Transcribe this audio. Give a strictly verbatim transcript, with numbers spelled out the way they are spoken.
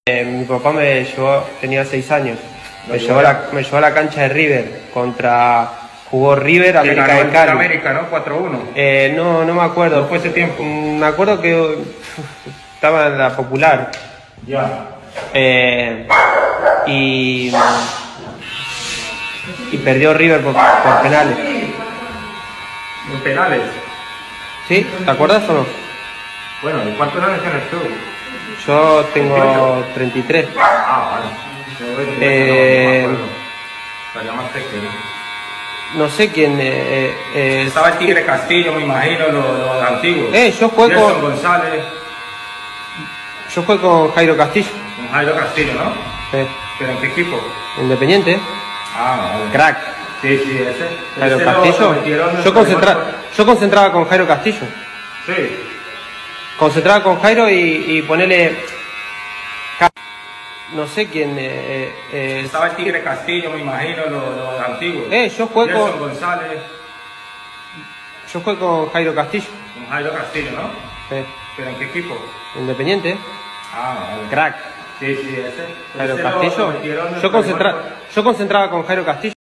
Eh, mi papá me llevó, tenía seis años, me llevó, a la, me llevó a la cancha de River contra, jugó River, América de Cali. América, ¿no? cuatro uno. Eh, no, no me acuerdo. ¿No fue ese tiempo? Me acuerdo que uf, estaba en la Popular. Ya. Eh, y, y perdió River por, por penales. ¿En penales? ¿Sí? ¿Te acuerdas o no? Bueno, ¿y cuántos años tienes tú? Yo tengo treinta y tres. Ah, vale. Eh, Estaría más pequeño. No sé quién... Eh, eh, Estaba el Tigre Castillo, me imagino, los, los antiguos. Eh, yo juego Nelson con... González. Yo juego con Jairo Castillo. Con Jairo Castillo, ¿no? Sí. ¿Pero en qué equipo? Independiente. Ah, vale. Crack. Sí, sí, ese. Jairo ese Castillo. lo metieron en Yo, el concentra... primer- yo concentraba con Jairo Castillo. Sí. Concentraba con Jairo y, y ponele... No sé quién... Eh, eh, Estaba el Tigre Castillo, me imagino, los, los antiguos. Eh, yo juego... Nelson González. Yo juego con Jairo Castillo. Con Jairo Castillo, ¿no? Sí. ¿Pero en qué equipo? Independiente. Ah, vale. Crack. Sí, sí, ese. Jairo Ese lo- Castillo. lo metieron en el Yo, concentra... primer- yo concentraba con Jairo Castillo.